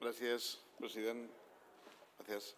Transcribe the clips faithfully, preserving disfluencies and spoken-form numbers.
Gràcies, president. Gràcies.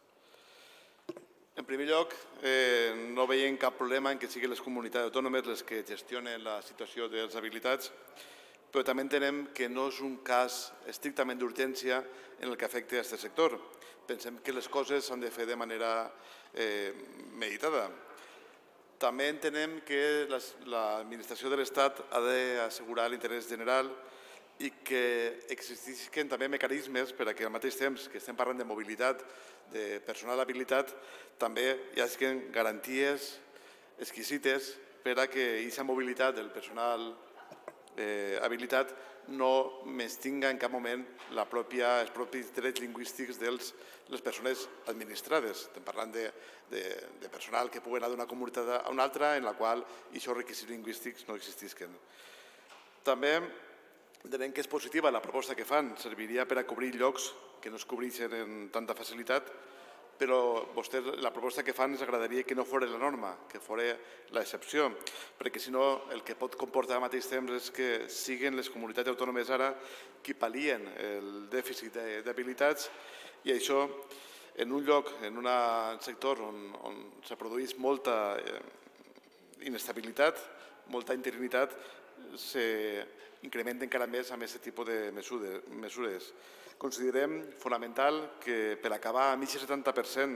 En primer lloc, eh, no veiem cap problema en que siguin les comunitats autònomes les que gestionen la situació dels habilitats, però també entenem que no és un cas estrictament d'urgència en el que afecta a aquest sector. Pensem que les coses s'han de fer de manera eh, meditada. També entenem que l'administració de l'Estat ha d'assegurar l'interès general i que existeixen també mecanismes per a que al mateix temps que estem parlant de mobilitat, de personal habilitat, també hi hagi garanties exquisites per a que aquesta mobilitat del personal habilitat no menystinga en cap moment els propis drets lingüístics de les persones administrades. Estem parlant de personal que pugui anar d'una comunitat a una altra en la qual aquests requisits lingüístics no existisquen. També entenem que és positiva la proposta que fan, serviria per a cobrir llocs que no es cobreixen amb tanta facilitat, però vostès la proposta que fan ens agradaria que no fos la norma, que fos l'excepció, perquè si no el que pot comportar al mateix temps és que siguin les comunitats autònomes ara qui pal·lien el dèficit d'habilitats i això en un lloc, en un sector on se produeix molta inestabilitat, molta interinitat, s'incrementa encara més amb aquest tipus de mesures. Considerem fonamental que per acabar amb aquest setanta per cent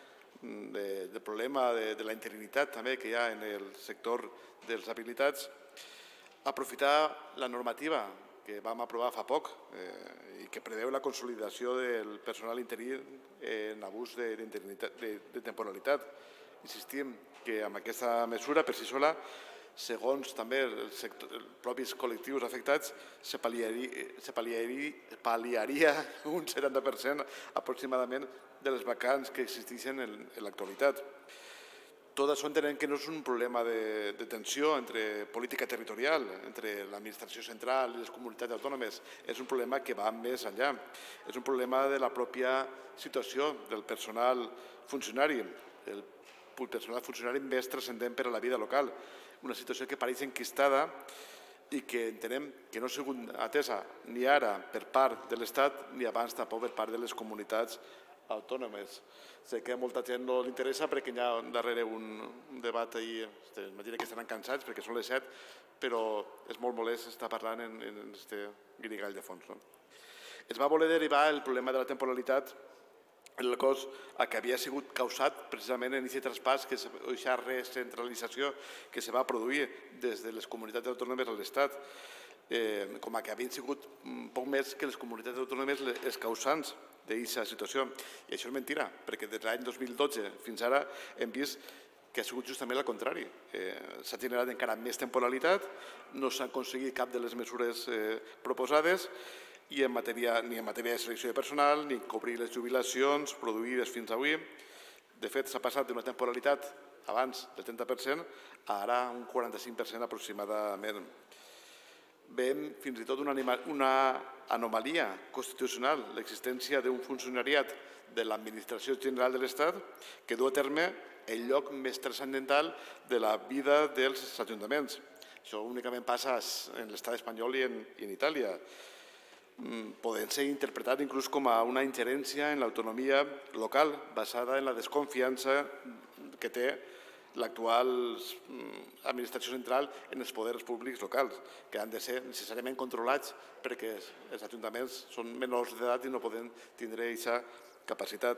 del problema de la interinitat també que hi ha en el sector dels habilitats, aprofitar la normativa que vam aprovar fa poc i que preveu la consolidació del personal interí en abús de temporalitat. Insistim que amb aquesta mesura per si sola, segons també els propis col·lectius afectats, se pal·liaria un setanta per cent aproximadament de les vacants que existeixen en l'actualitat. Tot això entenem que no és un problema de tensió entre política territorial, entre l'administració central i les comunitats autònomes, és un problema que va més enllà. És un problema de la pròpia situació del personal funcionari, el personal funcionari més transcendent per a la vida local. Una situació que pareix enquistada i que entenem que no ha sigut atesa ni ara per part de l'Estat ni abans tampoc per part de les comunitats autònomes. Sé que a molta gent no li interessa perquè hi ha darrere un debat ahir, imagina que estaran cansats perquè són les set, però és molt molest estar parlant en aquest guirigall de fons. Es va voler derivar el problema de la temporalitat en el cos que havia sigut causat precisament en aquest traspàs, aquesta recentralització que se va produir des de les comunitats autònomes a l'Estat, com que havien sigut poc més que les comunitats autònomes els causants d'aquesta situació. I això és mentida, perquè des de l'any dos mil dotze fins ara hem vist que ha sigut justament el contrari. S'ha generat encara més temporalitat, no s'ha aconseguit cap de les mesures proposades, i ni en matèria de selecció de personal, ni cobrir les jubilacions produïdes fins avui. De fet, s'ha passat d'una temporalitat abans del trenta per cent a ara un quaranta-cinc per cent aproximadament. Veiem fins i tot una anomalia constitucional, l'existència d'un funcionariat de l'administració general de l'Estat que du a terme el lloc més transcendental de la vida dels ajuntaments. Això únicament passa en l'estat espanyol i en Itàlia. Poden ser interpretat inclús com a una ingerència en l'autonomia local basada en la desconfiança que té l'actual administració central en els poders públics locals, que han de ser necessàriament controlats perquè els ajuntaments són menors d'edat i no poden tindre aquesta capacitat.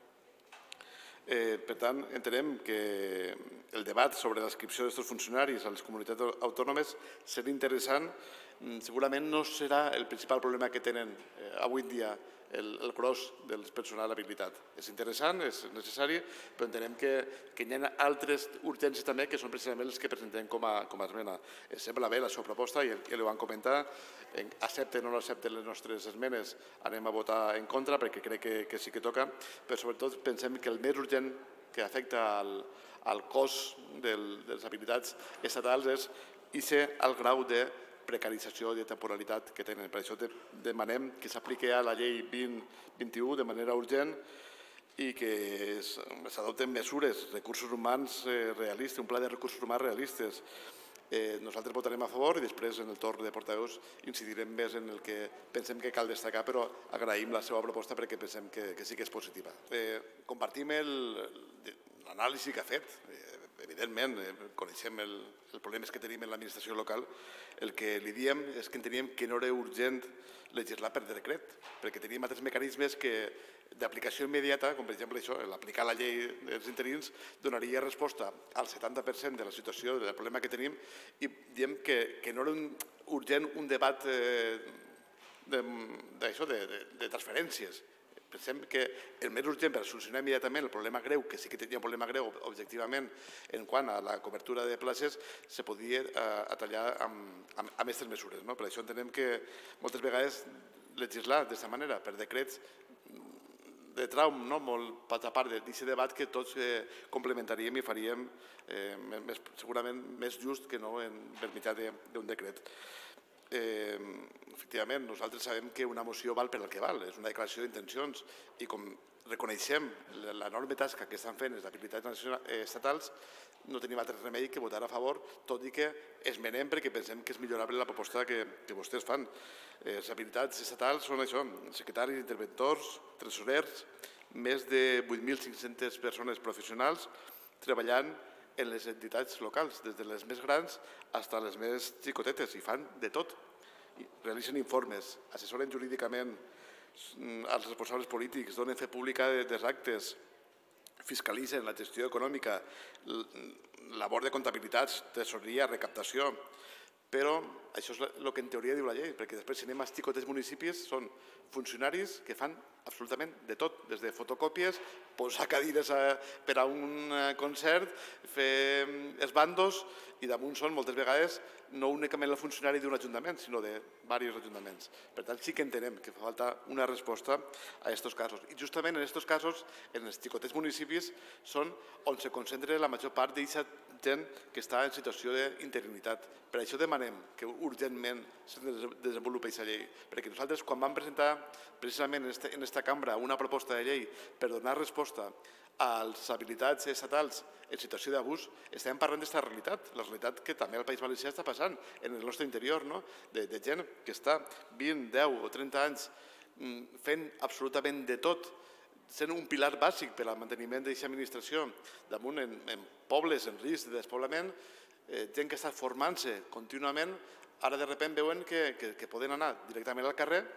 Per tant, entenem que el debat sobre l'adscripció d'aquests funcionaris a les comunitats autònomes serà interessant. Segurament no serà el principal problema que tenen avui en dia el gros del personal habilitat. És interessant, és necessari, però entenem que hi ha altres urgències també que són precisament les que presentem com a esmena. Sembla bé la seva proposta, ja ho van comentar, accepten o no accepten les nostres esmenes, anem a votar en contra perquè crec que sí que toca, però sobretot pensem que el més urgent que afecta al cos dels habilitats estatals és aquest alt grau de precarització i de temporalitat que tenen. Per això demanem que s'apliqui a la llei vint vint un de manera urgent i que s'adopten mesures, recursos humans realistes, un pla de recursos humans realistes Eh, nosaltres votarem a favor i després en el torn de portaveus incidirem més en el que pensem que cal destacar, però agraïm la seva proposta perquè pensem que, que sí que és positiva. Eh, compartim l'anàlisi que ha fet. Eh, evidentment, eh, coneixem el, el problemes que tenim en l'administració local. El que li diem és que enteníem que no era urgent legislar per decret, perquè teníem altres mecanismes que d'aplicació immediata, com per exemple això, l'aplicar la llei dels interins, donaria resposta al setanta per cent de la situació, del problema que tenim, i diem que, que no era un, urgent un debat eh, d'això, de, de, de transferències. Pensem que el més urgent per solucionar immediatament el problema greu, que sí que tenia un problema greu objectivament en quant a la cobertura de places, se podia eh, atallar amb, amb, amb aquestes mesures. No? Per això entenem que moltes vegades legislar d'aquesta manera, per decrets, de traum, no? Molt a part d'aquest debat que tots eh, complementaríem i faríem eh, més, segurament més just que no en, per mitjà d'un decret. Eh, efectivament, nosaltres sabem que una moció val per al que val, és una declaració d'intencions i com reconeixem l'enorme tasca que estan fent les habilitats estatals, no tenim altre remei que votar a favor, tot i que esmenem perquè pensem que és millorable la proposta que, que vostès fan. Eh, les habilitats estatals són això, secretaris, interventors, tresorers, més de vuit mil cinc-centes persones professionals treballant en les entitats locals, des de les més grans fins a les més xicotetes, i fan de tot. Realitzen informes, assessoren jurídicament als responsables polítics, donen fe pública dels actes, fiscalitzen la gestió econòmica, labor de comptabilitats, tesoreria, recaptació, però això és el que en teoria diu la llei, perquè després si anem als xicotets municipis són funcionaris que fan absolutament de tot, des de fotocòpies, posar cadires per a un concert, fer esbandos, i damunt són moltes vegades no únicament el funcionari d'un ajuntament, sinó de diversos ajuntaments. Per tant, sí que entenem que fa falta una resposta a aquests casos. I justament en aquests casos, en els xicotets municipis, són on se concentra la major part d'aquesta gent que està en situació d'interinitat. Per això demanem que urgentment es desenvolupi aquesta llei, perquè nosaltres quan vam presentar precisament en aquesta cambra una proposta de llei per donar resposta a les habilitats estatals en situació d'abús, estem parlant d'aquesta realitat, la realitat que també al País Valencià està passant en el nostre interior, de gent que està vint, deu o trenta anys fent absolutament de tot, sent un pilar bàsic per al manteniment d'aquesta administració, damunt en pobles en risc de despoblament, gent que està formant-se contínuament, ara de sobte veuen que poden anar directament al carrer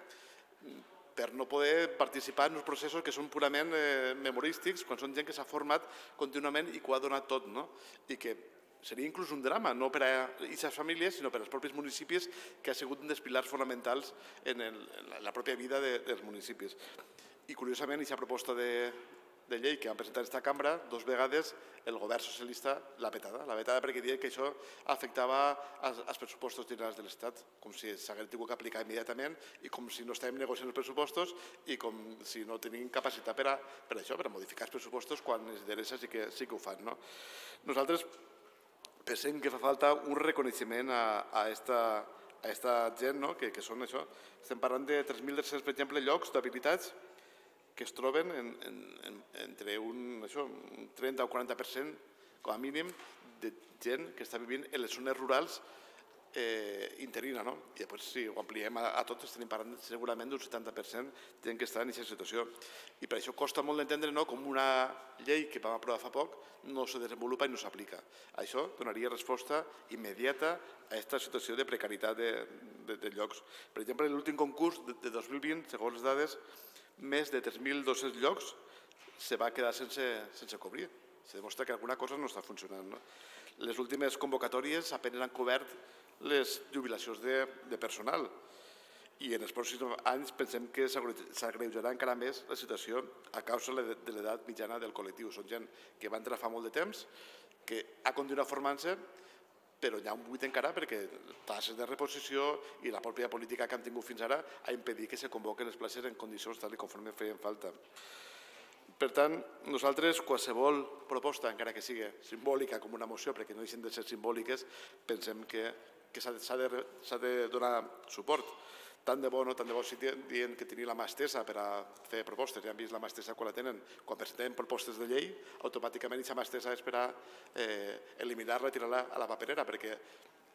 per no poder participar en uns processos que són purament memorístics, quan són gent que s'ha format contínuament i que ho ha donat tot, i que seria inclús un drama, no per a aquestes famílies, sinó per als propis municipis, que ha sigut un dels pilars fonamentals en la pròpia vida dels municipis. I curiosament, aquesta proposta de llei que han presentat aquesta cambra, dos vegades el govern socialista l'ha vetada. L'ha vetada perquè deia que això afectava els pressupostos generals de l'Estat, com si s'hagués tingut que aplicar immediatament i com si no estàvem negociant els pressupostos i com si no tenim capacitat per a això, per a modificar els pressupostos quan els interessa sí que ho fan. Nosaltres pensem que fa falta un reconeixement a aquesta gent que són això. Estem parlant de tres mil tres-cents, per exemple, llocs d'habilitats que es troben entre un trenta o quaranta per cent, com a mínim, de gent que està vivint en les zones rurals interina. I després, si ho ampliem a tots, estem parlant segurament d'un setanta per cent de gent que està en aquesta situació. I per això costa molt d'entendre com una llei que vam aprovar fa poc no se desenvolupa i no s'aplica. Això donaria resposta immediata a aquesta situació de precarietat de llocs. Per exemple, en l'últim concurs de dos mil vint, segons les dades, més de tres mil dos-cents llocs se va quedar sense cobrir. Se demostra que alguna cosa no està funcionant. Les últimes convocatòries apenas han cobert les jubilacions de personal i en els pròxims anys pensem que s'agreujarà encara més la situació a causa de l'edat mitjana del col·lectiu. Són gent que va entrar fa molt de temps, que ha continuat formant-se, però hi ha un buit encara perquè tasses de reposició i la pròpia política que han tingut fins ara ha impedit que se convoquen les places en condicions tal i conforme feien falta. Per tant, nosaltres qualsevol proposta, encara que sigui simbòlica com una moció, perquè no deixen de ser simbòliques, pensem que s'ha de donar suport. Tant de bo, no? Tant de bo si diuen que tenen la mà estesa per a fer propostes, ja han vist la mà estesa quan la tenen, quan presentem propostes de llei, automàticament aquesta mà estesa és per a eliminar-la i tirar-la a la paperera, perquè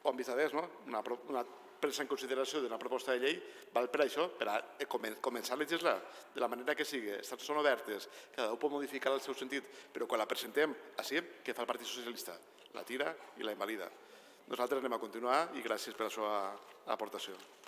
ho han vist a més, no? Una, una presa en consideració d'una proposta de llei val per això, per a començar a legislar de la manera que sigui. Estan són obertes, cada un pot modificar el seu sentit, però quan la presentem així, què fa el Partit Socialista? La tira i la invalida. Nosaltres anem a continuar i gràcies per la seva aportació.